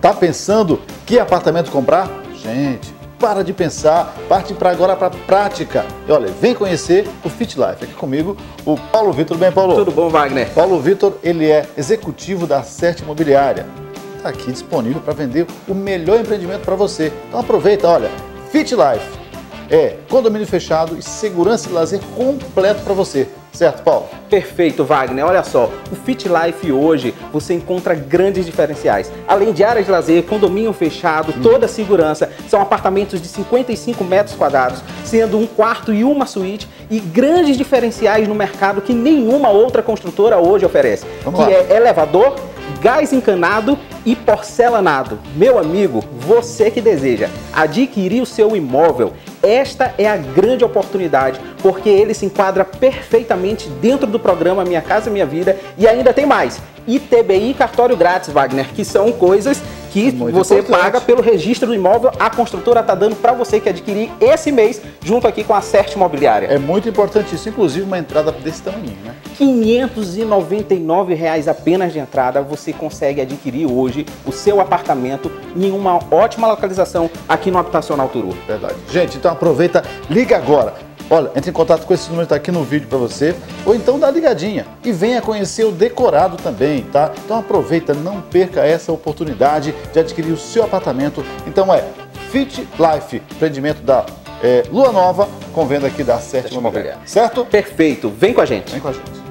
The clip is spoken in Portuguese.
Tá pensando que apartamento comprar? Gente, para de pensar, parte para agora para a prática. E olha, vem conhecer o Fit Life. Aqui comigo, o Paulo Vitor. Tudo bem, Paulo? Tudo bom, Wagner? Paulo Vitor, ele é executivo da Acerte Imobiliária. Está aqui disponível para vender o melhor empreendimento para você. Então aproveita, olha, Fit Life é condomínio fechado e segurança e lazer completo para você. Certo, Paulo? Perfeito, Wagner. Olha só, o Fit Life hoje você encontra grandes diferenciais. Além de áreas de lazer, condomínio fechado, toda a segurança, são apartamentos de 55 metros quadrados, sendo um quarto e uma suíte e grandes diferenciais no mercado que nenhuma outra construtora hoje oferece. É elevador, gás encanado e porcelanado. Meu amigo, você que deseja adquirir o seu imóvel, esta é a grande oportunidade, porque ele se enquadra perfeitamente dentro do programa Minha Casa Minha Vida e ainda tem mais. ITBI e cartório grátis, Wagner, que são coisas que você paga pelo registro do imóvel. A construtora está dando para você que adquirir esse mês, junto aqui com a Acerte Imobiliária. É muito importante isso, inclusive uma entrada desse tamanho, né? R$ 599 apenas de entrada, você consegue adquirir hoje o seu apartamento em uma ótima localização aqui no Habitacional Turu. Verdade. Gente, então aproveita, liga agora. Olha, entre em contato com esse número que está aqui no vídeo para você, ou então dá ligadinha e venha conhecer o decorado também, tá? Então aproveita, não perca essa oportunidade de adquirir o seu apartamento. Então é Fit Life, empreendimento da Lua Nova, com venda aqui da Acerte Imobiliária, certo? Perfeito, vem com a gente. Vem com a gente.